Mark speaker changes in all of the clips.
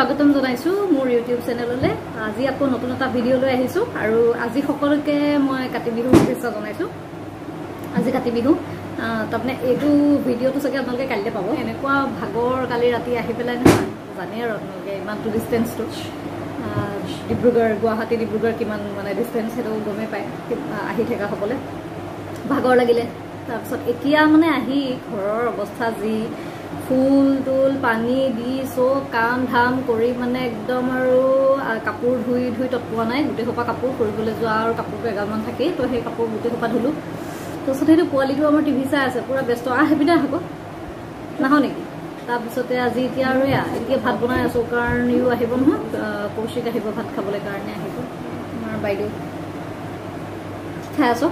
Speaker 1: স্বাগতম জনাইছো মোৰ ইউটিউব চেনেললে আজি আকৌ নতুন এটা ভিডিও লৈ আহিছো আৰু আজি সকলোকে মই কাতি বিহু শুভেচ্ছা জনাইছো আজি কাতি বিহু তাৰমানে এইটো ভিডিওটো সকে আপোনালোকে কাইলে পাব এনেকুৱা ভাগৰ কালি ৰাতি আহি পেলাই না জানে আৰু আপোনালোকে ইমানটো ডিসটেন্সটো ডিব্ৰুগড় গুৱাহাটী ডিব্ৰুগড় কিমান মানে ডিসটেন্স হেটো গমে পায় আহি থকা সকলে ভাগৰ লাগিলে তাৰপিছত এতিয়া মানে আহি ঘৰৰ অৱস্থা যি ফুল টুল পানী দি সো কাম ধাম কৰি মানে একদম আৰু কাপোৰ ধুই ধুই তৎপোৱা নাই গুটে খোপা কাপোৰ কৰিবলৈ যোৱা আৰু কাপোৰটো এগালমান থাকে তো সেই কাপোৰ গুটে খোপা ধুলো তাৰপিছত সেইটো পোৱালিটো আমাৰ টিভি চাই আছে পুৰা ব্যস্ত হেপিনা হ'ব নাহ নেকি তাৰপিছতে আজি এতিয়া আৰু এতিয়া ভাত বনাই আছো কাৰণ ইউ আহিব নহয় কৌশিক আহিব ভাত খাবলৈ কাৰণে আহিব আমাৰ বাইদেউ খাই আছো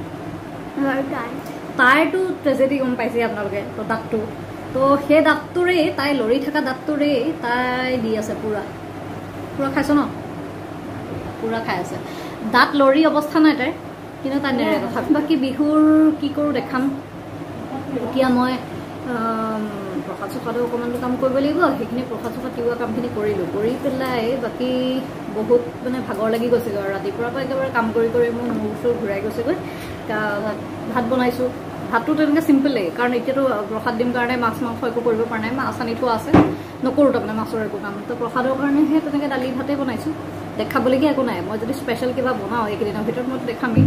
Speaker 1: তাইটো ট্ৰেজেডি গম পাইছে আপোনালোকে তো দাঁতটো তো সেই দাঁতটোৰে তাই লৰি থকা দাঁতটোৰে তাই দি আছে পুৰা পুৰা খাইছ ন পুৰা খাই আছে দাঁত লৰি অৱস্থা নাই তাই কিন্তু তাই নেৰে কথা বাকী বিহুৰ কি কৰোঁ দেখাম এতিয়া মই প্ৰসাদ চসাদো অকণমানটো কাম কৰিব লাগিব সেইখিনি প্ৰসাদ চসাদ তিওৱা কামখিনি কৰিলোঁ কৰি পেলাই বাকী বহুত মানে ভাগৰ লাগি গৈছেগৈ আৰু ৰাতিপুৱাৰ পৰা একেবাৰে কাম কৰি কৰি মোৰ মূৰ চুৰ ঘূৰাই গৈছেগৈ ভাত বনাইছোঁ ভাতটো তেনেকৈ চিম্পলেই কাৰণ এতিয়াতো প্ৰসাদ দিম কাৰণে মাছ মাংস একো কৰিব পৰা নাই মাছ আনি থোৱা আছে নকৰোঁ তাৰমানে মাছৰ একো কাম তো প্ৰসাদৰ কাৰণেহে তেনেকৈ দালি ভাতেই বনাইছোঁ দেখাবলগীয়া একো নাই মই যদি স্পেচিয়েল কিবা বনাওঁ এইকেইদিনৰ ভিতৰত মই দেখামেই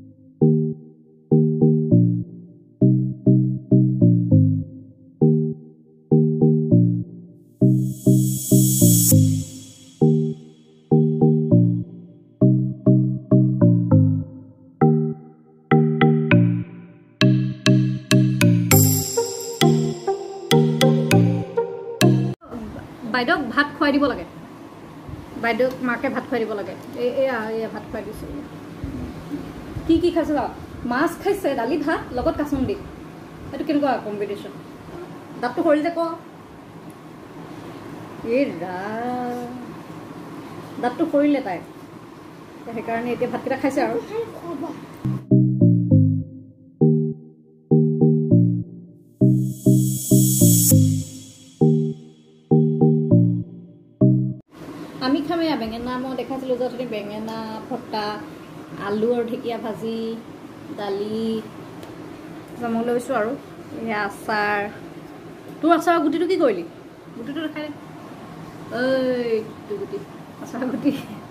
Speaker 1: বাইদেউক ভাত খুৱাই দিব লাগে বাইদেউক মাকে ভাত খুৱাই দিব লাগে এয়া ভাত খুৱাই দিছোঁ কি কি খাইছে মাছ খাইছে দালি ভাত লগত কাচুন্দি এইটো কেনেকুৱা কম্বিনেশ্যন দাঁতটো সৰি যে দাঁতটো সৰিলে তাই সেইকাৰণে এতিয়া ভাতকেইটা খাইছে আৰু আমি খামে বেঙেনা মই দেখাইছিলোঁ যে তুমি বেঙেনা ফটা আলু আৰু ঢেকীয়া ভাজি দালি মই লৈছোঁ আৰু এয়া আচাৰ তোৰ আচাৰৰ গুটিটো কি কৰিলি গুটিটো দেখাই গুটি আচাৰ গুটি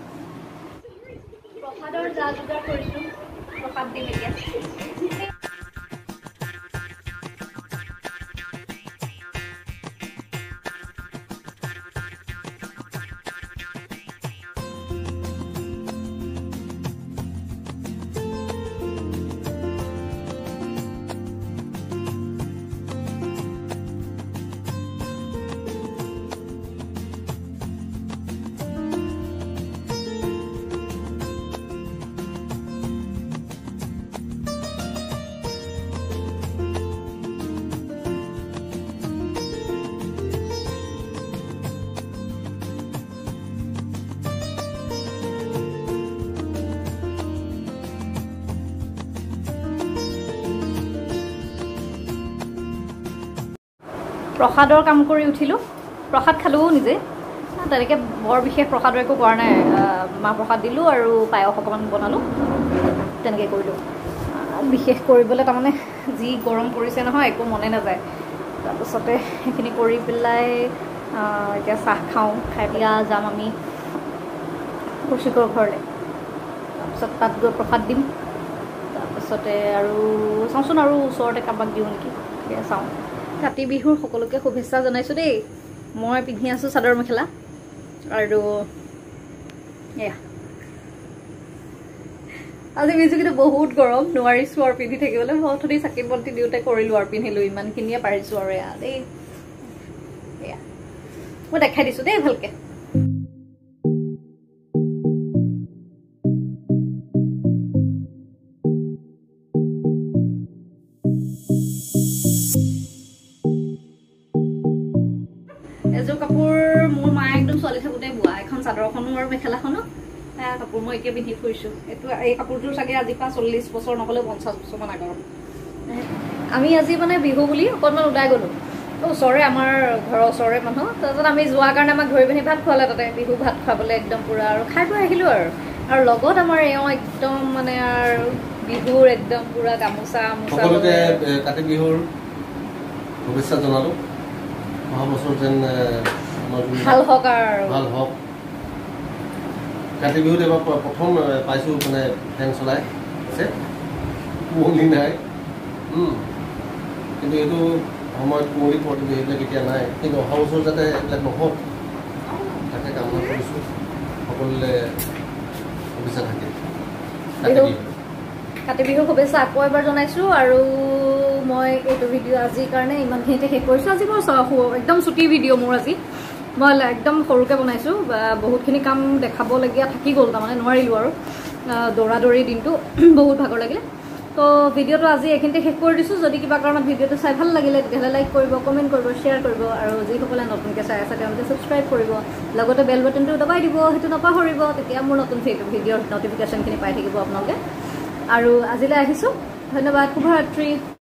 Speaker 1: প্ৰসাদৰ যা যোগাৰ কৰিছোঁ প্ৰসাদ দিম এতিয়া প্ৰসাদৰ কাম কৰি উঠিলোঁ প্ৰসাদ খালোঁ নিজে তেনেকৈ বৰ বিশেষ প্ৰসাদৰ একো কৰা নাই মাহ প্ৰসাদ দিলোঁ আৰু পায়স অকণমান বনালোঁ তেনেকৈ কৰিলোঁ বিশেষ কৰিবলৈ তাৰমানে যি গৰম পৰিছে নহয় একো মনে নাযায় তাৰপিছতে সেইখিনি কৰি পেলাই এতিয়া চাহ খাওঁ খাই পেলাই যাম আমি কৌশিকৰ ঘৰলৈ তাৰপিছত তাত গৈ প্ৰসাদ দিম তাৰপিছতে আৰু চাওঁচোন আৰু ওচৰতে কাৰোবাক দিওঁ নেকি সেয়া চাওঁ কাতি বিহুৰ সকলোকে শুভেচ্ছা জনাইছোঁ দেই মই পিন্ধি আছোঁ চাদৰ মেখেলা আৰু এয়া আজি বিজু কিন্তু বহুত গৰম নোৱাৰিছোঁ আৰু পিন্ধি থাকিবলৈ মই অথনি চাকি বন্তি দিওঁতে কৰিলোঁ আৰু পিন্ধিলোঁ ইমানখিনিয়ে পাৰিছোঁ আৰু এয়া দেই এয়া মই দেখাই দিছোঁ দেই ভালকৈ এযোৰ কাপোৰ মোৰ মায়ে একদম ছোৱালী থাকোঁতে বোৱা এখন চাদৰখনো আৰু মেখেলাখনো কাপোৰ মই এতিয়া পিন্ধি ফুৰিছোঁ এইটো এই কাপোৰটোৰ চাগে আজিৰ পৰা 40 বছৰ নহ'লেও 50 বছৰমান আগৰ আমি আজি মানে বিহু বুলি অকণমান ওলাই গ'লোঁ ওচৰে আমাৰ ঘৰৰ ওচৰে মানুহ তাৰপিছত আমি যোৱাৰ কাৰণে আমাক ধৰি পিনি ভাত খোৱালে তাতে বিহু ভাত খাবলৈ একদম পুৰা আৰু খাই বৈ আহিলোঁ আৰু লগত আমাৰ এওঁ একদম মানে আৰু বিহুৰ একদম পুৰা গামোচা
Speaker 2: সকলোকে কাতি বিহুৰ শুভেচ্ছা জনালোঁ অহা বছৰ যেন
Speaker 1: ভাল হওক আৰু
Speaker 2: ভাল হওক কাতি বিহুত এবাৰ প্ৰথম পাইছোঁ মানে ফেন চলাই আছে কুঁৱলী নাই কিন্তু এইটো সময়ত কুঁৱলী পৰে সেইবিলাক এতিয়া নাই কিন্তু অহা বছৰ যাতে এইবিলাক নহওক তাকে কামনা কৰিছোঁ সকলোৰে শুভেচ্ছা থাকে
Speaker 1: কাতি বিহুৰ শুভেচ্ছা আকৌ এবাৰ জনাইছোঁ আৰু মই এইটো ভিডিঅ' আজিৰ কাৰণে ইমানখিনিতে শেষ কৰিছোঁ আজি মোৰ একদম ছুটি ভিডিঅ' মোৰ আজি মই একদম সৰুকৈ বনাইছোঁ বহুতখিনি কাম দেখাবলগীয়া থাকি গ'ল তাৰমানে নোৱাৰিলোঁ আৰু দৌৰা দৌৰি দিনটো বহুত ভাগৰ লাগিলে তো ভিডিঅ'টো আজি এইখিনিতে শেষ কৰি দিছোঁ যদি কিবা কাৰণত ভিডিঅ'টো চাই ভাল লাগিলে তেতিয়াহ'লে লাইক কৰিব কমেণ্ট কৰিব শ্বেয়াৰ কৰিব আৰু যিসকলে নতুনকৈ চাই আছে তেওঁলোকে ছাবস্ক্ৰাইব কৰিব লগতে বেল বাটনটো দবাই দিব সেইটো নাপাহৰিব তেতিয়া মোৰ নতুন ভিডিঅ'ৰ নটিফিকেশ্যনখিনি পাই থাকিব আপোনালোকে আৰু আজিলৈ আহিছোঁ ধন্যবাদ শুভৰাত্ৰি